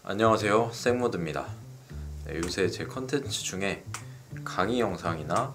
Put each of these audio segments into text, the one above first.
안녕하세요, 생모드입니다. 요새 제 컨텐츠 중에 강의 영상이나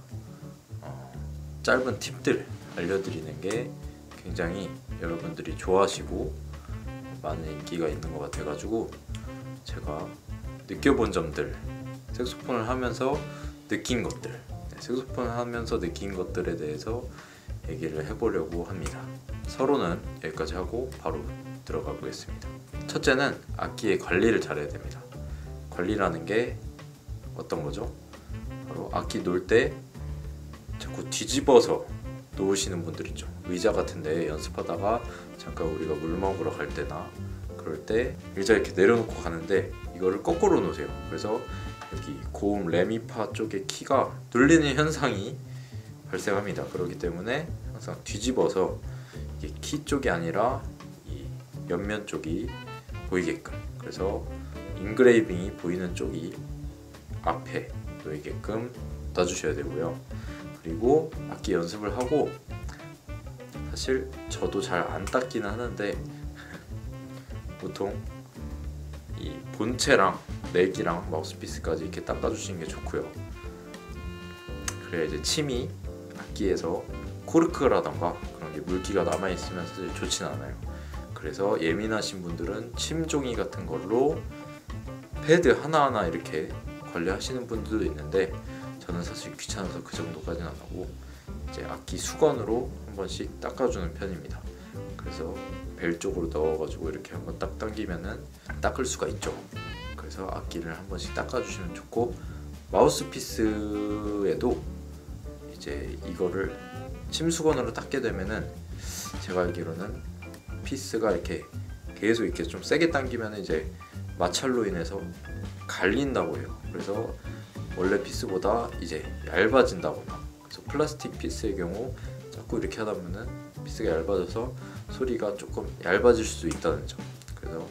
짧은 팁들 알려드리는 게 굉장히 여러분들이 좋아하시고 많은 인기가 있는 것 같아가지고 제가 느껴본 점들, 색소폰을 하면서 느낀 것들, 색소폰을 하면서 느낀 것들에 대해서 얘기를 해보려고 합니다. 서론은 여기까지 하고 바로 들어가 보겠습니다. 첫째는 악기의 관리를 잘해야 됩니다. 관리라는 게 어떤 거죠? 바로 악기 놓을 때 자꾸 뒤집어서 놓으시는 분들 있죠. 의자 같은데 연습하다가 잠깐 우리가 물 먹으러 갈 때나 그럴 때 의자 이렇게 내려놓고 가는데 이거를 거꾸로 놓으세요. 그래서 여기 고음 레미파 쪽에 키가 눌리는 현상이 발생합니다. 그렇기 때문에 항상 뒤집어서 이게 키 쪽이 아니라 이 옆면 쪽이 보이게끔, 그래서 인그레이빙이 보이는 쪽이 앞에 놓이게끔 놔주셔야 되고요. 그리고 악기 연습을 하고, 사실 저도 잘 안 닦기는 하는데 보통 이 본체랑 넥이랑 마우스피스까지 이렇게 닦아주시는 게 좋고요. 그래야 이제 침이 악기에서 코르크라던가 그런 게 물기가 남아있으면 사실 좋진 않아요. 그래서 예민하신 분들은 침 종이 같은 걸로 패드 하나하나 이렇게 관리하시는 분들도 있는데, 저는 사실 귀찮아서 그 정도까지는 안 하고 이제 악기 수건으로 한 번씩 닦아주는 편입니다. 그래서 벨 쪽으로 넣어가지고 이렇게 한번 딱 당기면은 닦을 수가 있죠. 그래서 악기를 한 번씩 닦아주시면 좋고, 마우스피스에도 이제 이거를 침수건으로 닦게 되면은 제가 알기로는 피스가 이렇게 계속 이렇게 좀 세게 당기면 이제 마찰로 인해서 갈린다고 해요. 그래서 원래 피스보다 이제 얇아진다거나, 그래서 플라스틱 피스의 경우 자꾸 이렇게 하다 보면은 피스가 얇아져서 소리가 조금 얇아질 수도 있다는 점. 그래서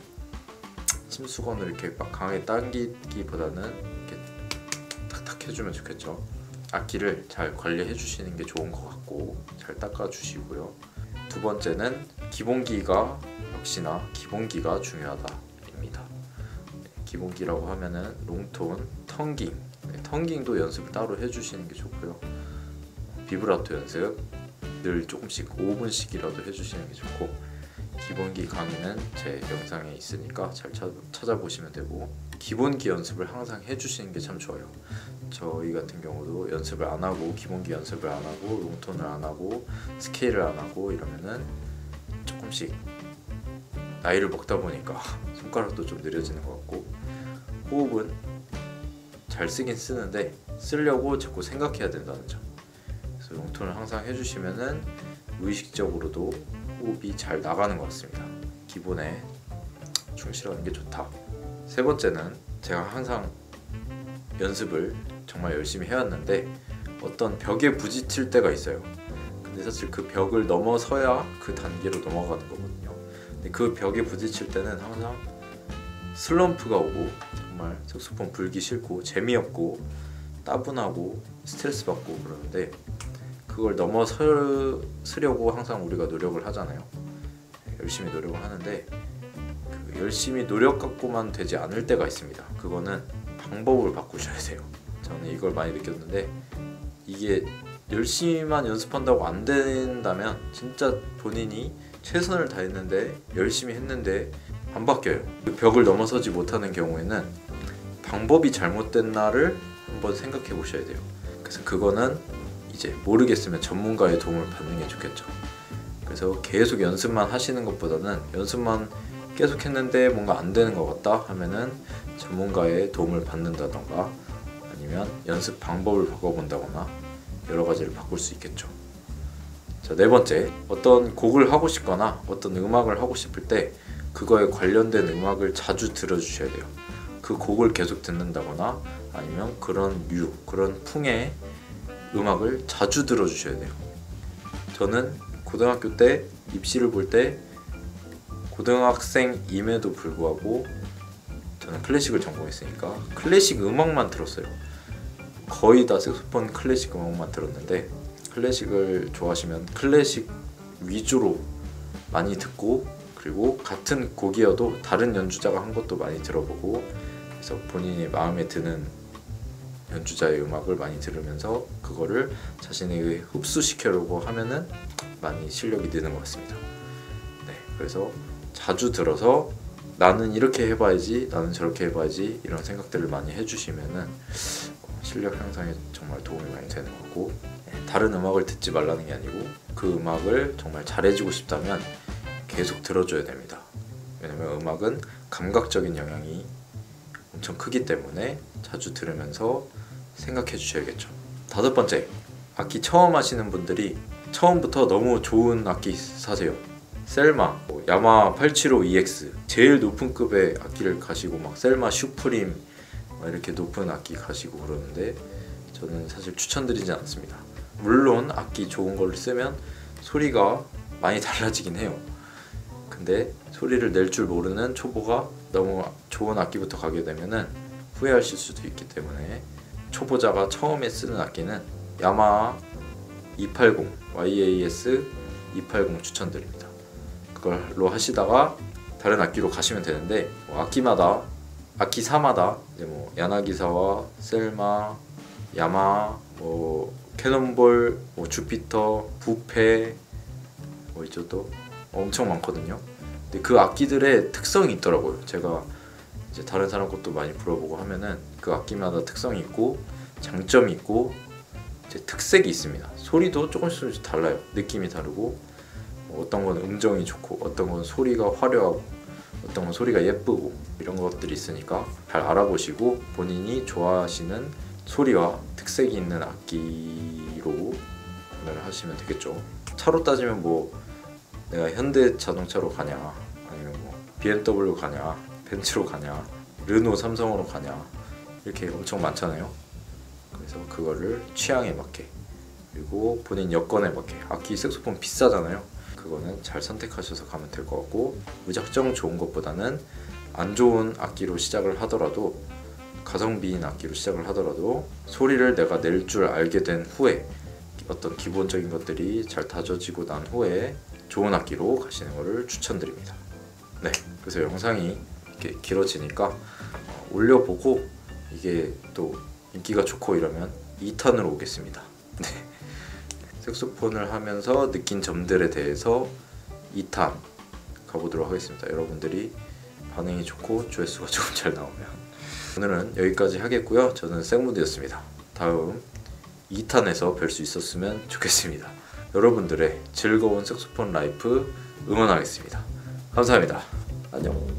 침수건을 이렇게 막 강하게 당기기보다는 이렇게 탁탁 해주면 좋겠죠. 악기를 잘 관리해 주시는 게 좋은 것 같고, 잘 닦아 주시고요. 두 번째는 기본기가, 역시나 기본기가 중요하다입니다. 기본기라고 하면은 롱톤, 텅깅, 텅깅도 연습을 따로 해주시는 게 좋고요. 비브라토 연습 늘 조금씩 5분씩이라도 해주시는 게 좋고, 기본기 강의는 제 영상에 있으니까 잘 찾아보시면 되고, 기본기 연습을 항상 해주시는 게 참 좋아요. 저희 같은 경우도 연습을 안 하고, 기본기 연습을 안 하고, 롱톤을 안 하고, 스케일을 안 하고 이러면은 조금씩 나이를 먹다 보니까 손가락도 좀 느려지는 것 같고, 호흡은 잘 쓰긴 쓰는데 쓰려고 자꾸 생각해야 된다는 점. 그래서 롱톤을 항상 해주시면은 무의식적으로도 호흡이 잘 나가는 것 같습니다. 기본에 충실하는 게 좋다. 세 번째는 제가 항상 연습을 정말 열심히 해왔는데 어떤 벽에 부딪힐 때가 있어요. 근데 사실 그 벽을 넘어서야 그 단계로 넘어가는 거거든요. 근데 그 벽에 부딪힐 때는 항상 슬럼프가 오고 정말 색소폰 불기 싫고 재미없고 따분하고 스트레스 받고 그러는데, 그걸 넘어서려고 항상 우리가 노력을 하잖아요. 열심히 노력을 하는데 그 열심히 노력 갖고만 되지 않을 때가 있습니다. 그거는 방법을 바꾸셔야 돼요. 저는 이걸 많이 느꼈는데, 이게 열심히만 연습한다고 안 된다면 진짜 본인이 최선을 다했는데 열심히 했는데 안 바뀌어요. 그 벽을 넘어서지 못하는 경우에는 방법이 잘못된 날을 한번 생각해 보셔야 돼요. 그래서 그거는 이제 모르겠으면 전문가의 도움을 받는 게 좋겠죠. 그래서 계속 연습만 하시는 것보다는 연습만 계속 했는데 뭔가 안 되는 것 같다 하면은 전문가의 도움을 받는다던가 아니면 연습 방법을 바꿔본다거나 여러 가지를 바꿀 수 있겠죠. 자, 네 번째, 어떤 곡을 하고 싶거나 어떤 음악을 하고 싶을 때 그거에 관련된 음악을 자주 들어주셔야 돼요. 그 곡을 계속 듣는다거나 아니면 그런 그런 풍의 음악을 자주 들어주셔야 돼요. 저는 고등학교 때 입시를 볼 때 고등학생임에도 불구하고 저는 클래식을 전공했으니까 클래식 음악만 들었어요. 거의 다 색소폰 클래식 음악만 들었는데, 클래식을 좋아하시면 클래식 위주로 많이 듣고 그리고 같은 곡이어도 다른 연주자가 한 것도 많이 들어보고, 그래서 본인이 마음에 드는 연주자의 음악을 많이 들으면서 그거를 자신에게 흡수시키려고 하면은 많이 실력이 느는 것 같습니다. 네, 그래서 자주 들어서 나는 이렇게 해봐야지, 나는 저렇게 해봐야지 이런 생각들을 많이 해주시면은 실력 향상에 정말 도움이 많이 되는 거고, 다른 음악을 듣지 말라는 게 아니고 그 음악을 정말 잘해지고 싶다면 계속 들어줘야 됩니다. 왜냐면 음악은 감각적인 영향이 엄청 크기 때문에 자주 들으면서 생각해 주셔야겠죠. 5번째, 악기 처음 하시는 분들이 처음부터 너무 좋은 악기 사세요. 셀마, 야마 875EX 제일 높은 급의 악기를 가시고 막 셀마 슈프림 이렇게 높은 악기 가시고 그러는데 저는 사실 추천드리지 않습니다. 물론 악기 좋은 걸 쓰면 소리가 많이 달라지긴 해요. 근데 소리를 낼 줄 모르는 초보가 너무 좋은 악기부터 가게 되면은 후회하실 수도 있기 때문에 초보자가 처음에 쓰는 악기는 야마하 280 YAS 280 추천드립니다. 그걸로 하시다가 다른 악기로 가시면 되는데 악기마다 악기사마다 이제 뭐 야나기사와 셀마, 야마하, 캐논볼, 주피터, 부페 있죠 또 엄청 많거든요. 근데 그 악기들의 특성이 있더라고요. 제가 이제 다른 사람 것도 많이 불어보고 하면은 그 악기마다 특성이 있고 장점이 있고 이제 특색이 있습니다. 소리도 조금씩 달라요. 느낌이 다르고 어떤 건 음정이 좋고 어떤 건 소리가 화려하고 어떤 건 소리가 예쁘고 이런 것들이 있으니까 잘 알아보시고 본인이 좋아하시는 소리와 특색이 있는 악기로 구매를 하시면 되겠죠. 차로 따지면 뭐 내가 현대 자동차로 가냐 아니면 뭐 BMW 가냐 벤츠로 가냐 르노 삼성으로 가냐 이렇게 엄청 많잖아요. 그래서 그거를 취향에 맞게 그리고 본인 여건에 맞게 악기 색소폰 비싸잖아요. 그거는 잘 선택하셔서 가면 될 것 같고 무작정 좋은 것보다는 안 좋은 악기로 시작을 하더라도 가성비인 악기로 시작을 하더라도 소리를 내가 낼 줄 알게 된 후에 어떤 기본적인 것들이 잘 다져지고 난 후에 좋은 악기로 가시는 것을 추천드립니다. 네, 그래서 영상이 이렇게 길어지니까 올려보고 이게 또 인기가 좋고 이러면 2탄으로 오겠습니다. 네, 색소폰을 하면서 느낀 점들에 대해서 2탄 가보도록 하겠습니다. 여러분들이 반응이 좋고 조회수가 조금 잘 나오면 오늘은 여기까지 하겠고요. 저는 생무드였습니다. 다음 2탄에서 뵐 수 있었으면 좋겠습니다. 여러분들의 즐거운 색소폰 라이프 응원하겠습니다. 감사합니다. 안녕.